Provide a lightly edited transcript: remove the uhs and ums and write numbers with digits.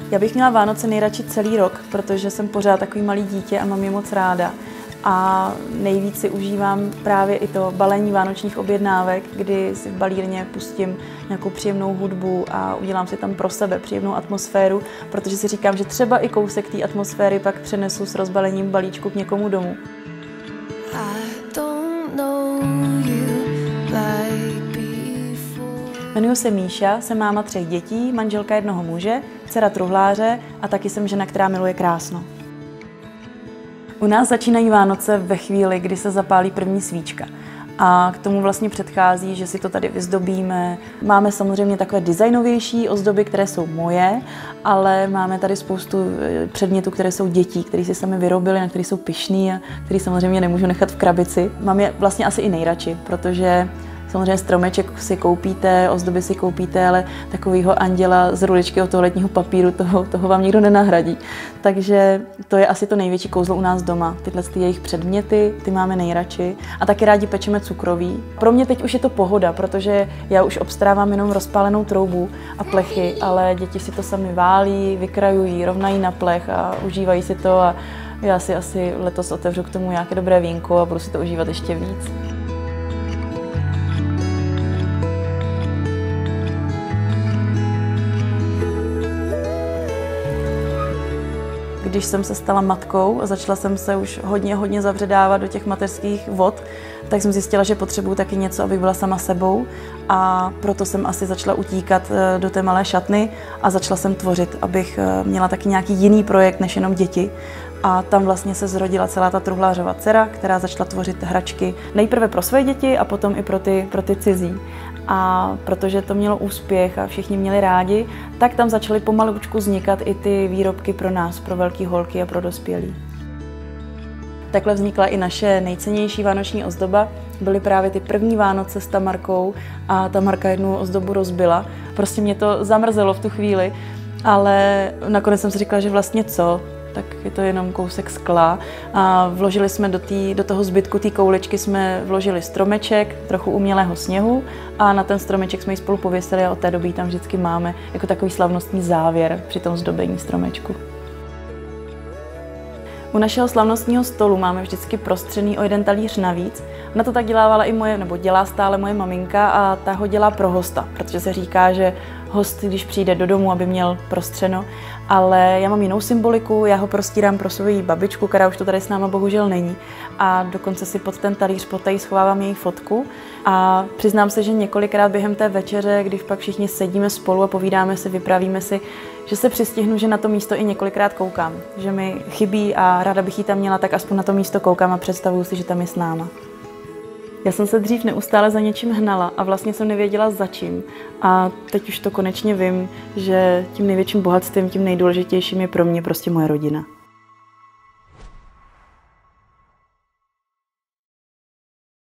Já bych měla Vánoce nejradši celý rok, protože jsem pořád takový malý dítě a mám je moc ráda. A nejvíc si užívám právě i to balení vánočních objednávek, kdy si v balírně pustím nějakou příjemnou hudbu a udělám si tam pro sebe příjemnou atmosféru, protože si říkám, že třeba i kousek té atmosféry pak přenesu s rozbalením balíčku k někomu domů. Jmenuji se Míša, jsem máma 3 dětí, manželka jednoho muže, dcera truhláře a taky jsem žena, která miluje krásno. U nás začínají Vánoce ve chvíli, kdy se zapálí první svíčka. A k tomu vlastně předchází, že si to tady vyzdobíme. Máme samozřejmě takové designovější ozdoby, které jsou moje, ale máme tady spoustu předmětů, které jsou dětí, které si sami vyrobili, na které jsou pyšný a které samozřejmě nemůžu nechat v krabici. Mám je vlastně asi i nejradši, protože samozřejmě stromeček si koupíte, ozdoby si koupíte, ale takovýho anděla z ruličky od toaletního papíru, toho vám nikdo nenahradí. Takže to je asi to největší kouzlo u nás doma. Tyhle jejich předměty, ty máme nejradši. A taky rádi pečeme cukroví. Pro mě teď už je to pohoda, protože já už obstarávám jenom rozpálenou troubu a plechy, ale děti si to sami válí, vykrajují, rovnají na plech a užívají si to. A já si asi letos otevřu k tomu nějaké dobré vínko a budu si to užívat ještě víc. Když jsem se stala matkou a začala jsem se už hodně zavředávat do těch mateřských vod, tak jsem zjistila, že potřebuju taky něco, abych byla sama sebou a proto jsem asi začala utíkat do té malé šatny a začala jsem tvořit, abych měla taky nějaký jiný projekt než jenom děti. A tam vlastně se zrodila celá ta truhlářova dcera, která začala tvořit hračky nejprve pro své děti a potom i pro ty cizí. A protože to mělo úspěch a všichni měli rádi, tak tam začaly pomalučku vznikat i ty výrobky pro nás, pro velké holky a pro dospělí. Takhle vznikla i naše nejcennější vánoční ozdoba. Byly právě ty první Vánoce s Tamarkou a Tamarka jednu ozdobu rozbila. Prostě mě to zamrzelo v tu chvíli, ale nakonec jsem si říkala, že vlastně co? Tak je to jenom kousek skla a vložili jsme do toho zbytku té kouličky jsme vložili stromeček, trochu umělého sněhu a na ten stromeček jsme ji spolu pověsili a od té doby ji tam vždycky máme jako takový slavnostní závěr při tom zdobení stromečku. U našeho slavnostního stolu máme vždycky prostřený o 1 talíř navíc. Ona to tak dělávala i dělá stále moje maminka a ta ho dělá pro hosta, protože se říká, že host, když přijde do domu, aby měl prostřeno, ale já mám jinou symboliku, já ho prostírám pro svou babičku, která už to tady s náma bohužel není a dokonce si pod ten talíř potají schovávám její fotku a přiznám se, že několikrát během té večeře, když pak všichni sedíme spolu a povídáme si, vyprávíme si, že se přistihnu, že na to místo i několikrát koukám, že mi chybí a ráda bych ji tam měla, tak aspoň na to místo koukám a představuju si, že tam je s náma. Já jsem se dřív neustále za něčím hnala a vlastně jsem nevěděla za čím. A teď už to konečně vím, že tím největším bohatstvím, tím nejdůležitějším je pro mě prostě moje rodina.